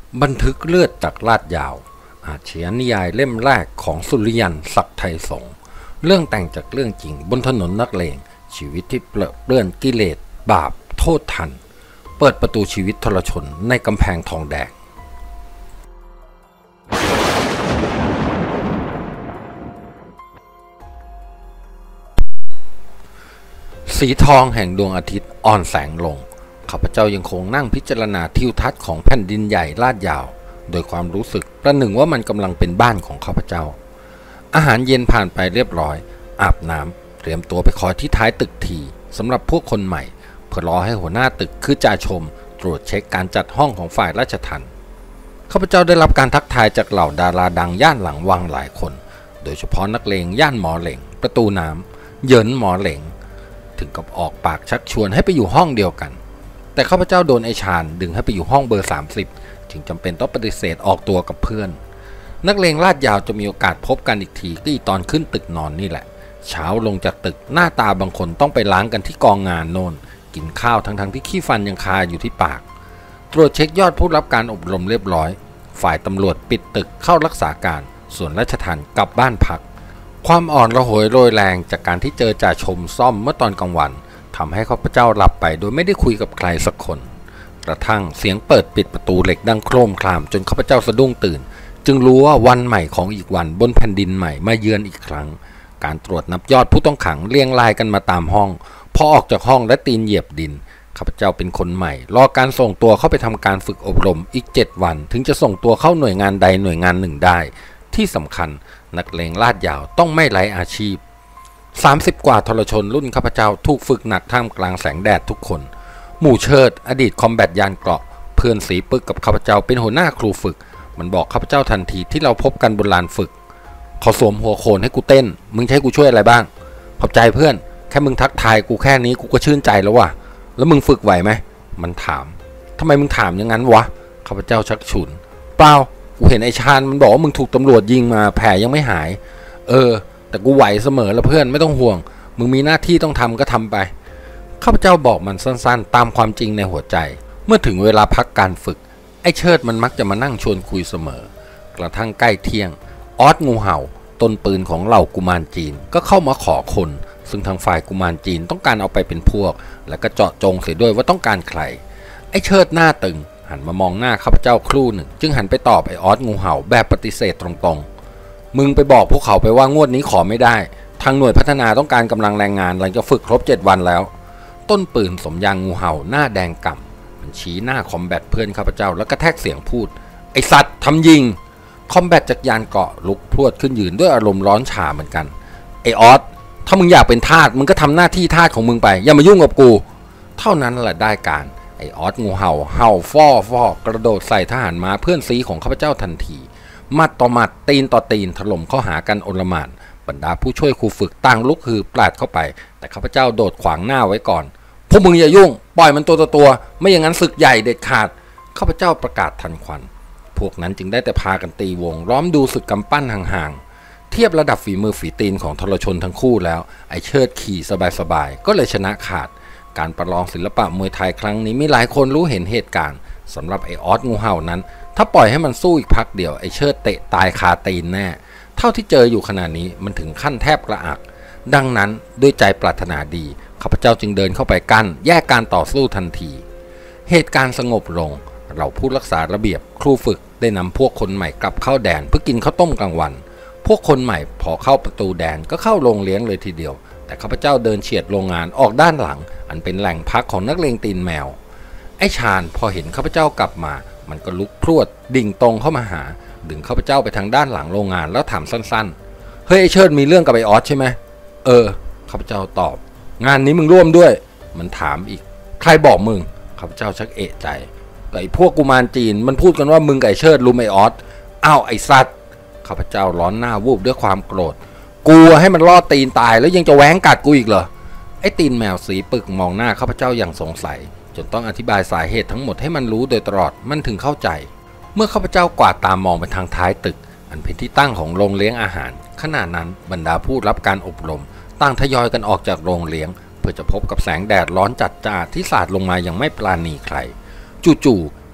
บันทึกเลือดจากลาดยาวอาชญานิยายเล่มแรกของสุริยันศักดิ์ไทยสงฆ์เรื่องแต่งจากเรื่องจริงบนถนนนักเลงชีวิตที่เปรอะเปื้อนกิเลสบาปโทษทันเปิดประตูชีวิตทรชนในกำแพงทองแดงสีทองแห่งดวงอาทิตย์อ่อนแสงลงข้าพเจ้ายังคงนั่งพิจารณาทิวทัศน์ของแผ่นดินใหญ่ลาดยาวโดยความรู้สึกประหนึ่งว่ามันกำลังเป็นบ้านของข้าพเจ้าอาหารเย็นผ่านไปเรียบร้อยอาบน้ำเตรียมตัวไปคอยที่ท้ายตึกทีสำหรับพวกคนใหม่เพื่อรอให้หัวหน้าตึกคือจ่าชมตรวจเช็คการจัดห้องของฝ่ายราชทัณฑ์ข้าพเจ้าได้รับการทักทายจากเหล่าดาราดังย่านหลังวังหลายคนโดยเฉพาะนักเลงย่านหมอเหล่งประตูน้ำเหยินหมอเหล่งถึงกับออกปากชักชวนให้ไปอยู่ห้องเดียวกันแต่ข้าพเจ้าโดนไอชาญดึงให้ไปอยู่ห้องเบอร์30จึงจำเป็นต้องปฏิเสธออกตัวกับเพื่อนนักเลงลาดยาวจะมีโอกาสพบกันอีกทีก็ตอนขึ้นตึกนอนนี่แหละเช้าลงจากตึกหน้าตาบางคนต้องไปล้างกันที่กองงานโน่นกินข้าวทั้งที่ขี้ฟันยังคาอยู่ที่ปากตรวจเช็คยอดผู้รับการอบรมเรียบร้อยฝ่ายตำรวจปิดตึกเข้ารักษาการส่วนราชทัณฑ์กลับบ้านพักความอ่อนระหวยโรยแรงจากการที่เจอจ่าชมซ่อมเมื่อตอนกลางวันทำให้ข้าพเจ้าหลับไปโดยไม่ได้คุยกับใครสักคนกระทั่งเสียงเปิดปิดประตูเหล็กดังโครมครามจนข้าพเจ้าสะดุ้งตื่นจึงรู้ว่าวันใหม่ของอีกวันบนแผ่นดินใหม่มาเยือนอีกครั้งการตรวจนับยอดผู้ต้องขังเรียงรายกันมาตามห้องพอออกจากห้องและตีนเหยียบดินข้าพเจ้าเป็นคนใหม่รอการส่งตัวเข้าไปทำการฝึกอบรมอีก7 วันถึงจะส่งตัวเข้าหน่วยงานใดหน่วยงานหนึ่งได้ที่สำคัญนักเลงลาดยาวต้องไม่ไร้อาชีพ30 กว่าทรชนรุ่นข้าพเจ้าถูกฝึกหนักท่ามกลางแสงแดดทุกคนหมู่เชิดอดีตคอมแบทยานเกราะเพื่อนสีปึกกับข้าพเจ้าเป็นหัวหน้าครูฝึกมันบอกข้าพเจ้าทันทีที่เราพบกันบนลานฝึกเขาสวมหัวโขนให้กูเต้นมึงใช้กูช่วยอะไรบ้างขอบใจเพื่อนแค่มึงทักทายกูแค่นี้กูก็ชื่นใจแล้วว่ะแล้วมึงฝึกไหวไหมมันถามทำไมมึงถามอย่างนั้นวะข้าพเจ้าชักฉุนเปล่ากูเห็นไอ้ชาญมันบอกว่ามึงถูกตำรวจยิงมาแผลยังไม่หายแต่กูไหวเสมอแล้วเพื่อนไม่ต้องห่วงมึงมีหน้าที่ต้องทำก็ทำไปข้าพเจ้าบอกมันสั้นๆตามความจริงในหัวใจเมื่อถึงเวลาพักการฝึกไอ้เชิดมันมักจะมานั่งชวนคุยเสมอกระทั่งใกล้เที่ยงออสงูเห่าต้นปืนของเหล่ากุมารจีนก็เข้ามาขอคนซึ่งทางฝ่ายกุมารจีนต้องการเอาไปเป็นพวกและก็เจาะจงเสียด้วยว่าต้องการใครไอ้เชิดหน้าตึงหันมามองหน้าข้าพเจ้าครู่หนึ่งจึงหันไปตอบไอ้ออสงูเห่าแบบปฏิเสธตรงๆมึงไปบอกพวกเขาไปว่างวดนี้ขอไม่ได้ทางหน่วยพัฒนาต้องการกำลังแรงงานหลังจากฝึกครบ7 วันแล้วต้นปืนสมยางงูเห่าหน้าแดงก่ำมันชี้หน้าคอมแบทเพื่อนข้าพเจ้าแล้วก็แทกเสียงพูดไอสัตว์ทำยิงคอมแบทจากยานเกาะลุกพรวดขึ้นยืนด้วยอารมณ์ร้อนฉาเหมือนกันไอออสถ้ามึงอยากเป็นทาสมึงก็ทำหน้าที่ทาสของมึงไปอย่ามายุ่งกับกูเท่านั้นแหละได้การไอออสงูเห่าเห่าฟ่อกระโดดใส่ทหารม้าเพื่อนซีของข้าพเจ้าทันทีมัดต่อมัดตีนต่อตีนถล่มเข้าหากันโอลหม่านบรรดาผู้ช่วยครูฝึกต่างลุกฮือปราดเข้าไปแต่ข้าพเจ้าโดดขวางหน้าไว้ก่อนพวกมึงอย่ายุ่งปล่อยมันตัวต่อตัวไม่อย่างนั้นศึกใหญ่เด็ดขาดข้าพเจ้าประกาศทันควันพวกนั้นจึงได้แต่พากันตีวงล้อมดูศึกกำปั้นห่างๆเทียบระดับฝีมือฝีตีนของทรชนทั้งคู่แล้วไอเชิดขี่สบายๆก็เลยชนะขาดการประลองศิลปะมวยไทยครั้งนี้มีหลายคนรู้เห็นเหตุการณ์สำหรับไอออสงูเห่านั้นถ้าปล่อยให้มันสู้อีกพักเดียวไอเชิดเตะตายคาตีนแน่เท่าที่เจออยู่ขณะนี้มันถึงขั้นแทบกระอักดังนั้นด้วยใจปรารถนาดีข้าพเจ้าจึงเดินเข้าไปกั้นแยกการต่อสู้ทันทีเหตุการณ์สงบลงเราผู้รักษาระเบียบครูฝึกได้นำพวกคนใหม่กลับเข้าแดนเพื่อกินข้าวต้มกลางวันพวกคนใหม่พอเข้าประตูแดนก็เข้าโรงเลี้ยงเลยทีเดียวแต่ข้าพเจ้าเดินเฉียดโรงงานออกด้านหลังอันเป็นแหล่งพักของนักเลงตีนแมวไอ้ชาญพอเห็นข้าพเจ้ากลับมามันก็ลุกพรวดดิ่งตรงเข้ามาหาดึงข้าพเจ้าไปทางด้านหลังโรงงานแล้วถามสั้นๆเฮ้ยไอ้เชิดมีเรื่องกับไอ้ออสใช่ไหมข้าพเจ้าตอบงานนี้มึงร่วมด้วยมันถามอีกใครบอกมึงข้าพเจ้าชักเอะใจไอ้พวกกุมารจีนมันพูดกันว่ามึงกับไอ้เชิดลุมไอ้ออสอ้าวไอ้สัตว์ข้าพเจ้าร้อนหน้าวูบด้วยความโกรธกูให้มันล่อตีนตายแล้วยังจะแหวงกัดกูอีกเหรอไอ้ตีนแมวสีปึกมองหน้าข้าพเจ้าอย่างสงสัยจนต้องอธิบายสาเหตุทั้งหมดให้มันรู้โดยตลอดมันถึงเข้าใจเมื่อข้าพเจ้ากวาดตามองไปทางท้ายตึกอันเป็นที่ตั้งของโรงเลี้ยงอาหารขณะนั้นบรรดาผู้รับการอบรมต่างทยอยกันออกจากโรงเลี้ยงเพื่อจะพบกับแสงแดดร้อนจัดจ้าที่สาดลงมาอย่างไม่ปราณีใครจู่ๆ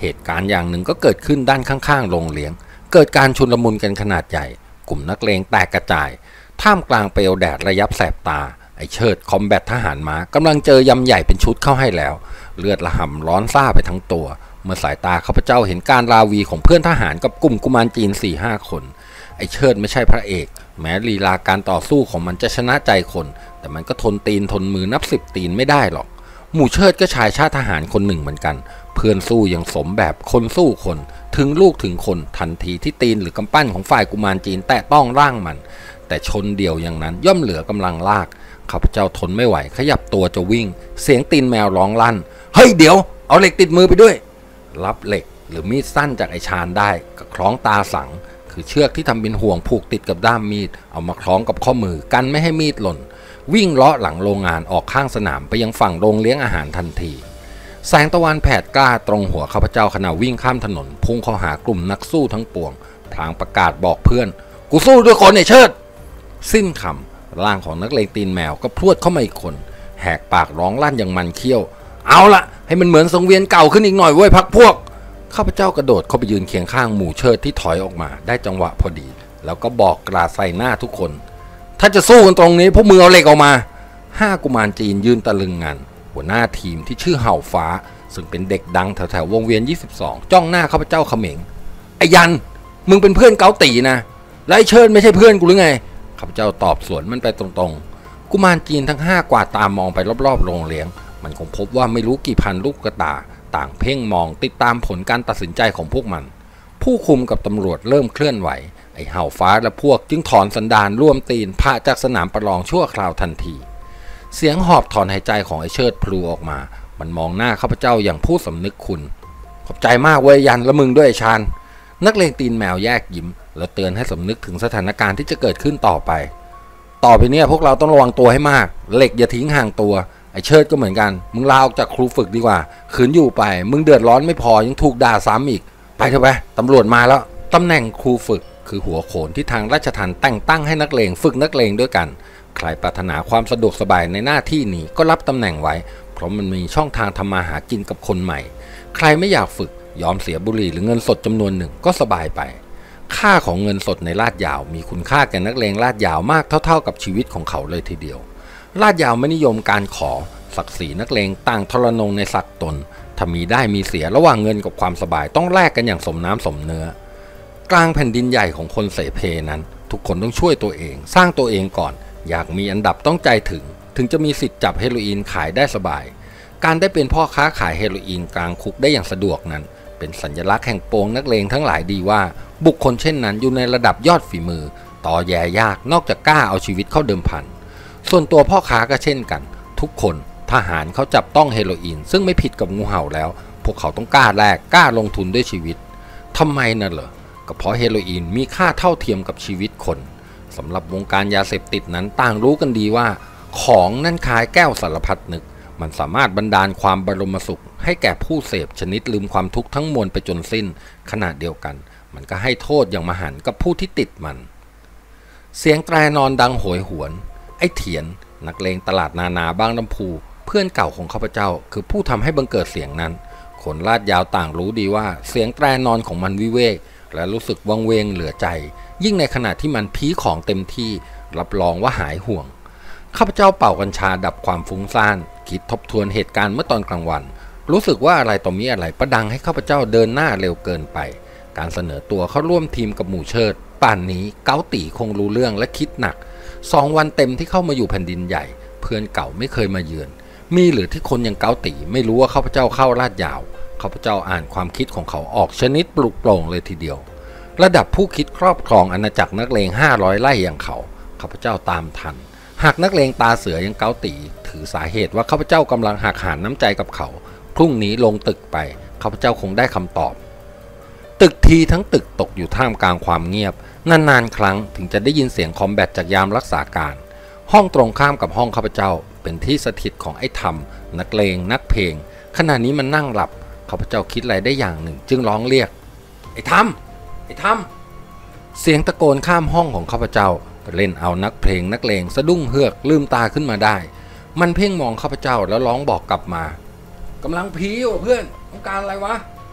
เหตุการณ์อย่างหนึ่งก็เกิดขึ้นด้านข้างๆโรงเลี้ยงเกิดการชุลมุนกันขนาดใหญ่กลุ่มนักเลงแตกกระจายท่ามกลางเปลวแดดระยับแสบตาไอเชิดคอมแบททหารม้ากำลังเจอยำใหญ่เป็นชุดเข้าให้แล้วเลือดระห่ำร้อนซ่าไปทั้งตัวเมื่อสายตาข้าพเจ้าเห็นการราวีของเพื่อนทหารกับกลุ่มกุมารจีน 4-5 คนไอเชิดไม่ใช่พระเอกแม้ลีลาการต่อสู้ของมันจะชนะใจคนแต่มันก็ทนตีนทนมือนับ10 ตีนไม่ได้หรอกหมู่เชิดก็ชายชาติทหารคนหนึ่งเหมือนกันเพื่อนสู้อย่างสมแบบคนสู้คนถึงลูกถึงคนทันทีที่ตีนหรือกำปั้นของฝ่ายกุมารจีนแตะต้องร่างมันแต่ชนเดียวอย่างนั้นย่อมเหลือกำลังลากข้าพเจ้าทนไม่ไหวขยับตัวจะวิ่งเสียงตีนแมวร้องลั่นเฮ้ยเดี๋ยวเอาเหล็กติดมือไปด้วยรับเหล็กหรือมีดสั้นจากไอชานได้ก็คล้องตาสังคือเชือกที่ทำเป็นห่วงผูกติดกับด้ามมีดเอามาคล้องกับข้อมือกันไม่ให้มีดหล่นวิ่งเลาะหลังโรงงานออกข้างสนามไปยังฝั่งโรงเลี้ยงอาหารทันทีแสงตะวันแผดกล้าตรงหัวข้าพเจ้าขณะวิ่งข้ามถนนพุ่งเข้าหากลุ่มนักสู้ทั้งปวงพลางประกาศบอกเพื่อนกูสู้ด้วยคนไอ้เชิดสิ้นคำร่างของนักเลงตีนแมวก็พรวดเข้ามาอีกคนแหกปากร้องลั่นอย่างมันเขี้ยวเอาละให้มันเหมือนสังเวียนเก่าขึ้นอีกหน่อยเว้ยพักพวกข้าพเจ้ากระโดดเข้าไปยืนเคียงข้างหมู่เชิดที่ถอยออกมาได้จังหวะพอดีแล้วก็บอกกราดใส่หน้าทุกคนถ้าจะสู้กันตรงนี้พวกมือเอาเหล็กออกมา5 กุมารจีนยืนตะลึงงันหัวหน้าทีมที่ชื่อเห่าฟ้าซึ่งเป็นเด็กดังแถวๆวงเวียน22จ้องหน้าข้าพเจ้าเขม็งไอ้ยันมึงเป็นเพื่อนเกาตีนะและไอ้เชิดไม่ใช่เพื่อนกูหรือไงข้าพเจ้าตอบสวนมันไปตรงๆกุมารจีนทั้ง5กวาดตามองไปรอบๆโรงเลี้ยงมันคงพบว่าไม่รู้กี่พันลูกกระตาต่างเพ่งมองติดตามผลการตัดสินใจของพวกมันผู้คุมกับตำรวจเริ่มเคลื่อนไหวไอ้เห่าฟ้าและพวกจึงถอนสันดานร่วมตีนพาจากสนามประลองชั่วคราวทันทีเสียงหอบถอนหายใจของไอ้เชิดพลูออกมามันมองหน้าข้าพเจ้าอย่างผู้สำนึกคุณขอบใจมากเว้ยยันและมึงด้วยชาญนักเลงตีนแมวแยกยิ้มแล้วเตือนให้สำนึกถึงสถานการณ์ที่จะเกิดขึ้นต่อไปเนี่ยพวกเราต้องระวังตัวให้มากเหล็กอย่าทิ้งห่างตัวไอ้เชิดก็เหมือนกันมึงลาออกจากครูฝึกดีกว่าขืนอยู่ไปมึงเดือดร้อนไม่พอยังถูกด่าซ้ำอีกไปเถอะไปตำรวจมาแล้วตำแหน่งครูฝึกคือหัวโขนที่ทางราชทัณฑ์แต่งตั้งให้นักเลงฝึกนักเลงด้วยกันใครปรารถนาความสะดวกสบายในหน้าที่นี้ก็รับตำแหน่งไว้เพราะมันมีช่องทางทำมาหากินกับคนใหม่ใครไม่อยากฝึกยอมเสียบุหรี่หรือเงินสดจำนวนหนึ่งก็สบายไปค่าของเงินสดในลาดยาวมีคุณค่าแก่นักเลงลาดยาวมากเท่าๆกับชีวิตของเขาเลยทีเดียวลาดยาวไม่นิยมการขอศักดิ์ศรีนักเลงต่างทรนงในศักดิ์ตนถ้ามีได้มีเสียระหว่างเงินกับความสบายต้องแลกกันอย่างสมน้ำสมเนื้อกลางแผ่นดินใหญ่ของคนเสเพนั้นทุกคนต้องช่วยตัวเองสร้างตัวเองก่อนอยากมีอันดับต้องใจถึงจะมีสิทธิ์จับเฮโรอีนขายได้สบายการได้เป็นพ่อค้าขายเฮโรอีนกลางคุกได้อย่างสะดวกนั้นเป็นสัญลักษณ์แห่งโปงนักเลงทั้งหลายดีว่าบุคคลเช่นนั้นอยู่ในระดับยอดฝีมือต่อแย่ยากนอกจากกล้าเอาชีวิตเข้าเดิมพันส่วนตัวพ่อค้าก็เช่นกันทุกคนทหารเขาจับต้องเฮโรอีนซึ่งไม่ผิดกับงูเห่าแล้วพวกเขาต้องกล้าแลกกล้าลงทุนด้วยชีวิตทำไมน่ะเหรอก็เพราะเฮโรอีนมีค่าเท่าเทียมกับชีวิตคนสำหรับวงการยาเสพติดนั้นต่างรู้กันดีว่าของนั่นคล้ายแก้วสารพัดนึกมันสามารถบันดาลความบรมสุขให้แก่ผู้เสพชนิดลืมความทุกข์ทั้งมวลไปจนสิ้นขณะเดียวกันมันก็ให้โทษอย่างมหันต์กับผู้ที่ติดมันเสียงแตรนอนดังโหยหวนไอ้เถียนนักเลงตลาดนาบางลำพูเพื่อนเก่าของข้าพเจ้าคือผู้ทำให้บังเกิดเสียงนั้นคนลาดยาวต่างรู้ดีว่าเสียงแตรนอนของมันวิเวกและรู้สึกวังเวงเหลือใจยิ่งในขณะที่มันพีของเต็มที่รับรองว่าหายห่วงข้าพเจ้าเป่ากัญชาดับความฟุ้งซ่านคิดทบทวนเหตุการณ์เมื่อตอนกลางวันรู้สึกว่าอะไรต่อมีอะไรประดังให้ข้าพเจ้าเดินหน้าเร็วเกินไปการเสนอตัวเข้าร่วมทีมกับหมู่เชิดป่านนี้เกาตีคงรู้เรื่องและคิดหนัก2 วันเต็มที่เข้ามาอยู่แผ่นดินใหญ่เพื่อนเก่าไม่เคยมาเยือนมีหรือที่คนอย่างเกาตีไม่รู้ว่าข้าพเจ้าเข้าลาดยาวข้าพเจ้าอ่านความคิดของเขาออกชนิดปลุกโปร่งเลยทีเดียวระดับผู้คิดครอบครองอาณาจักรนักเลง500 ไร่อย่างเขาข้าพเจ้าตามทันหากนักเลงตาเสืออย่างเกาตีถือสาเหตุว่าข้าพเจ้ากำลังหักหานน้ำใจกับเขาพรุ่งนี้ลงตึกไปข้าพเจ้าคงได้คำตอบตึกทีทั้งตึกตกอยู่ท่ามกลางความเงียบนานๆครั้งถึงจะได้ยินเสียงคอมแบทจากยามรักษาการห้องตรงข้ามกับห้องข้าพเจ้าเป็นที่สถิตของไอ้ธรรมนักเลงนักเพลงขณะนี้มันนั่งหลับข้าพเจ้าคิดอะไรได้อย่างหนึ่งจึงร้องเรียกไอ้ธรรมไอ้ธรรมเสียงตะโกนข้ามห้องของข้าพเจ้าเล่นเอานักเพลงนักเลงสะดุ้งเฮือกลืมตาขึ้นมาได้มันเพ่งมองข้าพเจ้าแล้วร้องบอกกลับมากำลังผีอยู่เพื่อนต้องการอะไรวะผี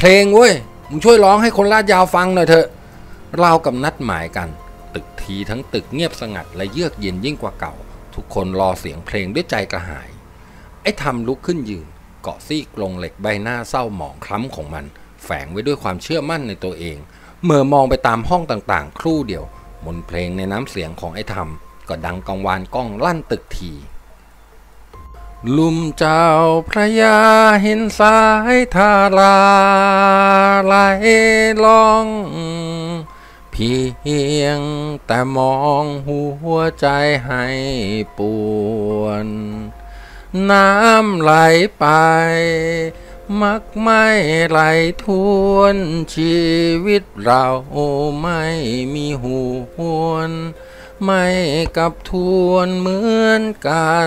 ลงเว้ยมึงช่วยร้องให้คนลาดยาวฟังหน่อยเถอะเรากับนัดหมายกันตึกทีทั้งตึกเงียบสงัดและเยือกเย็นยิ่งกว่าเก่าทุกคนรอเสียงเพลงด้วยใจกระหายไอ้ทำลุกขึ้นยืนเกาะซี่กรงเหล็กใบหน้าเศร้าหมองคล้ำของมันแฝงไว้ด้วยความเชื่อมั่นในตัวเองเมื่อมองไปตามห้องต่างๆครู่เดียวมนต์เพลงในน้ำเสียงของไอ้ทำก็ดังกังวานก้องลั่นตึกทีลุ่มเจ้าพระยาเห็นสายทาราไหลล่องเพียงแต่มองหัวใจให้ปวนน้ำไหลไปมักไม่ไหลทวนชีวิตเราไม่มีหวนไม่กับทวนเหมือนกัน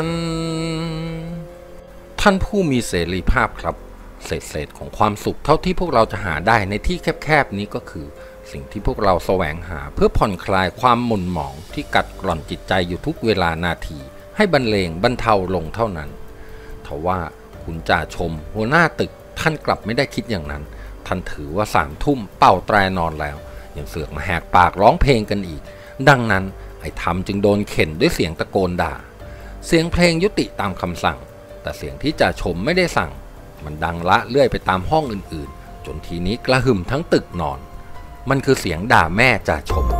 ท่านผู้มีเสรีภาพครับเศษของความสุขเท่าที่พวกเราจะหาได้ในที่แคบๆนี้ก็คือสิ่งที่พวกเราแสวงหาเพื่อผ่อนคลายความหม่นหมองที่กัดกร่อนจิตใจอยู่ทุกเวลานาทีให้บรรเลงบรรเทาลงเท่านั้นทว่าคุณจ่าชมหัวหน้าตึกท่านกลับไม่ได้คิดอย่างนั้นท่านถือว่า3 ทุ่มเป่าแตรนอนแล้วยังเสือกมาแหกปากร้องเพลงกันอีกดังนั้นไอ้ทำจึงโดนเข็นด้วยเสียงตะโกนด่าเสียงเพลงยุติตามคำสั่งแต่เสียงที่จ่าชมไม่ได้สั่งมันดังละเลื่อยไปตามห้องอื่นๆจนทีนี้กระหึ่มทั้งตึกนอนมันคือเสียงด่าแม่จ่าชม